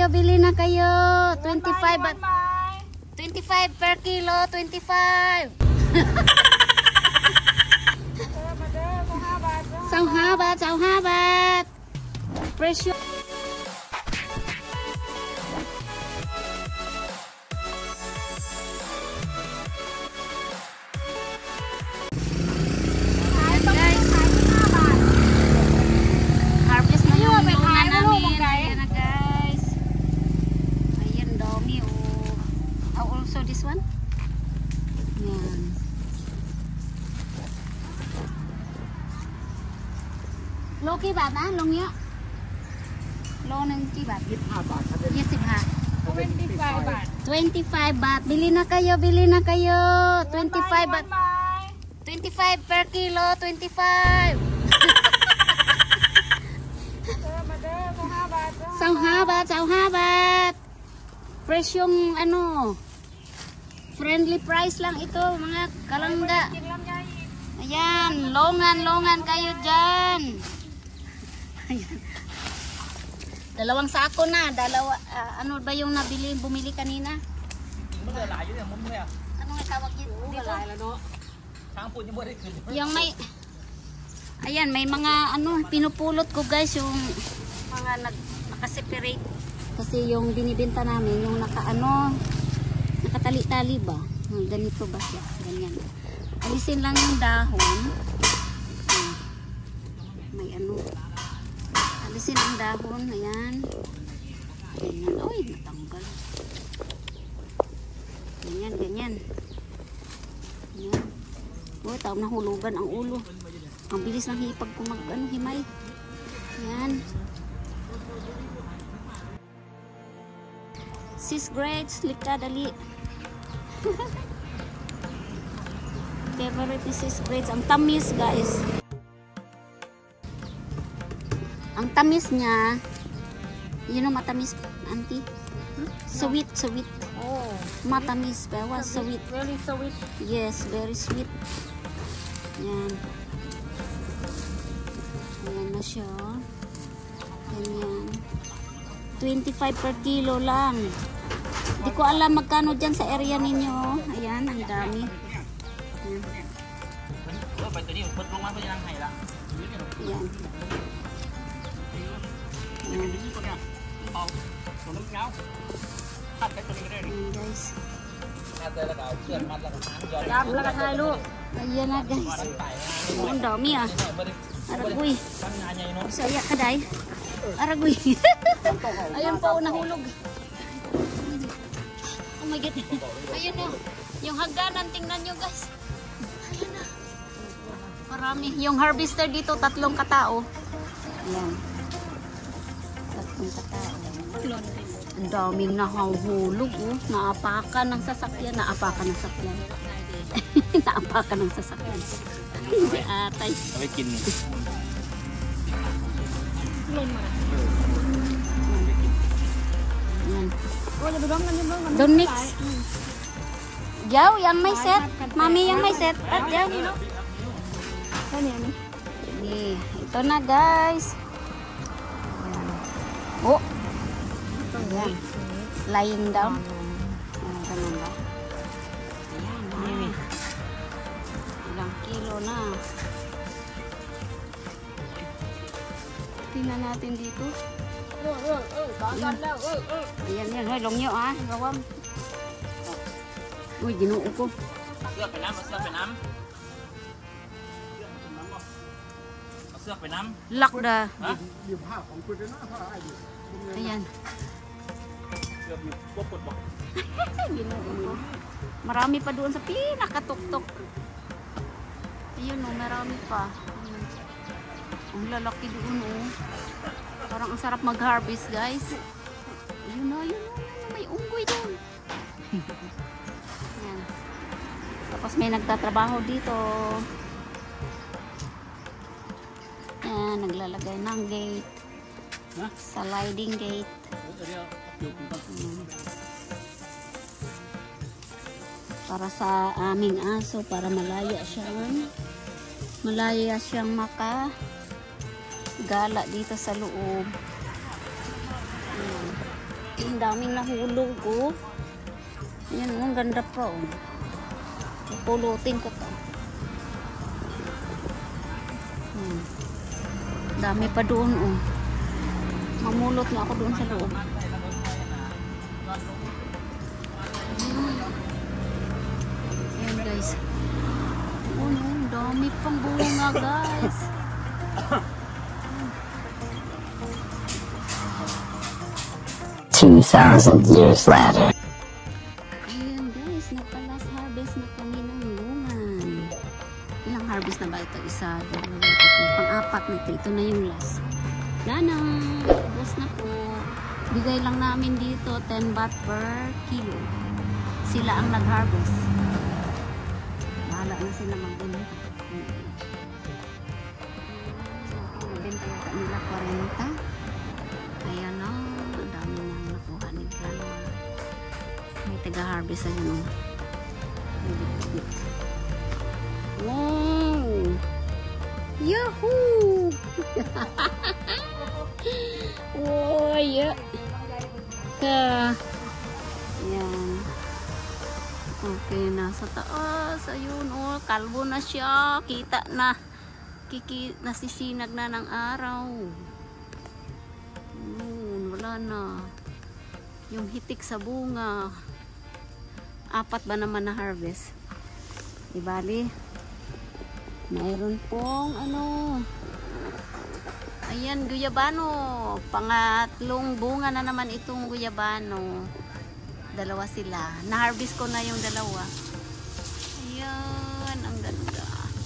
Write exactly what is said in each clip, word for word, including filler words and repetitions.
kayo, bili na kayo. twenty-five at twenty-five per kilo, twenty-five. Sauhabat, sauhabat. Presyo. This one. Yan. Lô ký bạc á, lô nhá. Lô nâng ký bạc.ยี่สิบห้า บาทครับยี่สิบห้า twenty-five บาท twenty-five บาท bili na kayo, bili na kayo. twenty-five บาท twenty-five per kilo, twenty-five. Sauhabat, sauhabat. Presyong ano, friendly price lang ito mga kalangga. Ayan, longan-longan kayo dyan. Ayan. Dalawang sako na. Dalawa, uh, ano ba yung nabili, bumili kanina? Ano nga tawag dito? Yung may, ayan, may mga ano, pinupulot ko guys, yung mga nag, nakaseparate. Kasi yung binibenta namin, yung naka-ano, nakatali-tali ba? Hmm, ganito ba siya? Ganyan. Alisin lang yung dahon. Hmm. May ano. Alisin ang dahon. Ayan. Ganyan. Uy, natanggal. Ganyan, ganyan. Ganyan. Uy, tawag nahulugan ang ulo. Ang bilis ng hipag ko mag, ano, himay. Ayan. Sis grades, lika dali. Favorite ni sis grades. Ang tamis guys. Ang tamis niya, yun ang matamis, auntie. Hmm? Sweet, sweet. Oh, matamis, bawa sweet. Very sweet. Yes, very sweet. Yan. Ayan na siya. Ganyan. twenty-five per kilo lang. Di ko alam magkano dyan sa area ninyo. Ayan, ang dami. Ayan. Ayan. Ayan. Ayan guys. Ayan na guys. Ang dami ah. Aragoy. Saya kaday. Aragoy. Ayan po, nahulog. Oh my God. Ayun na. Yung hagdanan, tingnan nyo guys. Ayun na. Marami. Yung harvester dito, tatlong katao. Ayan. Tatlong katao. Ang daming nahulog. Oh. Naapakan ng sasakyan. Naapakan ng sasakyan. Naapakan ng sasakyan. Hindi atay. Awikin mo. Ayan. Don't mix. Yaw, yang may set. Mami, yang may set. At yaw. Nih, ito na guys. Ayan. Oh. Ayan. Lying down. Ayan, ganun ba? Ayan. Ayan. Ilang kilo na. Tingnan natin dito. Ayan, ayan, ayan. Hoy, long nyo ah. Gawam. Uy, ginuo ko. Masuk penam, masuk penam. Masuk penam. Lock da. Ha? Ayan. Ginuo ko. Marami pa doon sa pinakatuktok. Ayun o, marami pa. Ayan. Ang lalaki doon o. Parang ang sarap mag-harvest guys. Ayun na, ayun na. May unggoy doon. Ayan. Tapos may nagtatrabaho dito. Ayan, naglalagay ng gate. Sliding gate. Ayan. Para sa aming aso, para malaya siyang malaya siyang maka gala dito sa loob. Ayan. Ang daming nahulog, oh. Ayan, oh, ang ganda pa, oh. Pulutin ko to. Hmm. Dami pa doon, oh. Mamulot na ako doon sa loob. Ayan, guys. Oh, no, dami pang bunga, guys. two thousand years later. Ayan, guys, nagpa-last harvest na kami ng lungan. Ilang harvest na ba ito? Isa, dalawa, tatlo, pang-apat na ito. Ito na yung last. Lana, last na po. Bigay lang namin dito ten baht per kilo. Sila ang nag-harvest. Bahala na sila mag-benta. Benta yata nila forty. Ayan na, ang dami nang nakuha nila. May taga-harvest na yun. Wow! Yahoo! Oh, yeah. Ka. Ayan. Okay, nasa taas. Ayun, oh, kalbo na siya. Kita na. Kiki, nasisinag na ng araw. Ayun, wala na. Yung hitik sa bunga. Apat ba naman na harvest? Ibali. Mayroon pong ano. Ayan, guyabano. Pangatlong bunga na naman itong guyabano. Dalawa sila. Na-harvest ko na yung dalawa. Ayan, ang ganda.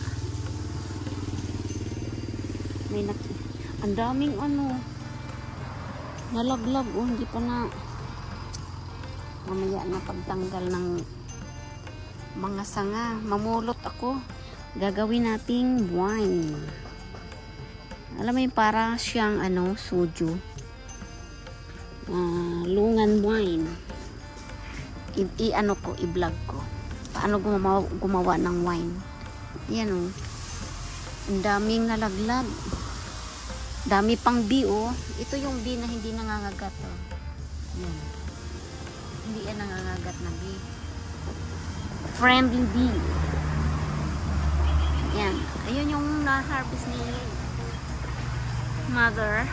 May nak ang daming ano. Nalaglag. Oh, hindi pa na. Mamaya na pagtanggal ng mga sanga. Mamulot ako. Gagawin nating wine. Alam mo yung para siyang ano, soju. Uh, lungan wine. I-ano ko, i-vlog ko. Paano gumawa, gumawa ng wine. Yan o. Ang daming nalaglag. Dami pang bee o. Ito yung bee na hindi nangangagat o. Yan. Hindi yan nangangagat na bee. Friendly bee. Yan. Ayun yung na-harvest ni mother.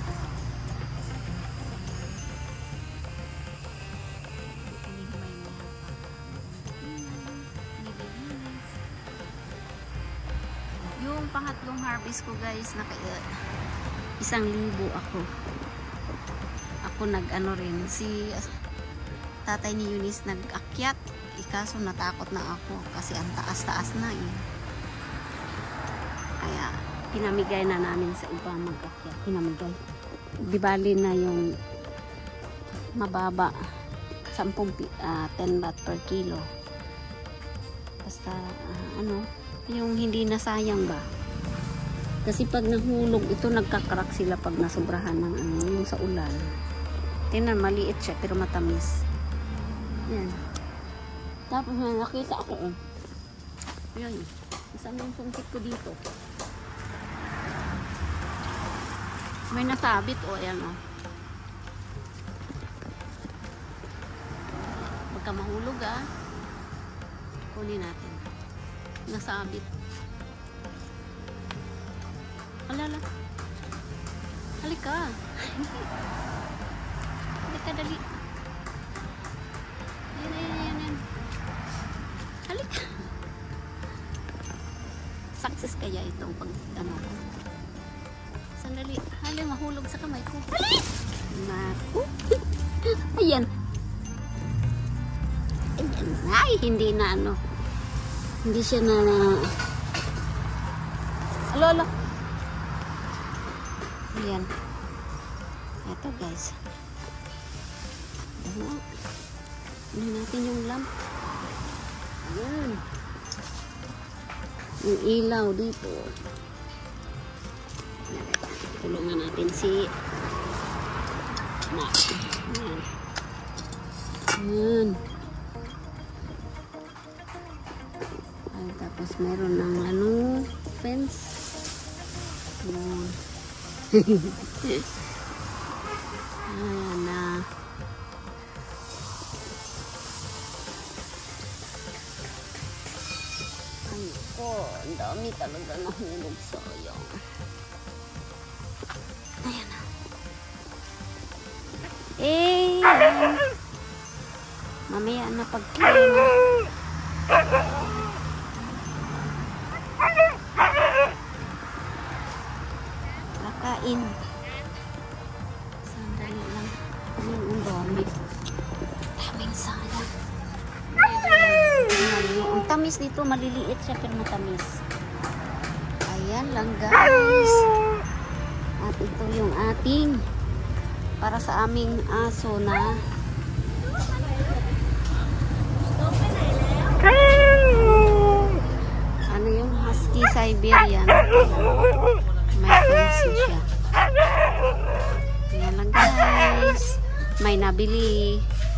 Yung pangatlong harvest ko guys, naka isang libo ako. Ako nag-ano rin. Si tatay ni Eunice nag-akyat. Ikaso natakot na ako kasi ang taas-taas na eh. Kaya pinamigay na namin sa iba mag-akyat. Pinamigay. Di bali na yung mababa. Sampung, uh, ten baht per kilo. Basta, uh, ano, yung hindi nasayang ba. Kasi pag nahulog, ito nagkakrak sila pag nasobrahan ng ano, yung sa ulan. Tingnan, maliit siya pero matamis. Yan. Tapos may nakita ako, oh. Yan. Isang yung sungkit ko dito. May nasabit, oh. Ayan, oh. Magka mahulog, ah. Kunin natin. Nasabit. Alala. Halika. Halika, dali. Ayan, ayan, ayan, ayan. Halika. Success kaya itong pag, ano ko. Sandali. Halika, mahulog sa kamay ko. Halika! Naku. Ayan. Ayan. Ay, hindi na, ano. Hindi siya na, na alo, alo. Ayan. Ito guys. Ayan. Ano natin yung lamp. Ayan. Yung ilaw dito. Tulungan natin si Mac. Ayan. Ayan. Ay, tapos meron ng ano, fence. Ayan. Ayan na. Ang dami talaga nahulog. Sayang. Ayan na. Eh, ayan. Mamaya na pag-clean. Kakain. Sandali lang. Ayun, ang dami. Daming sayang. Ang tamis dito, maliliit siya pero matamis. Ayan lang guys. At ito yung ating para sa aming aso na ano yung husky Siberian. May puso siya. Ayan lang guys. May nabili.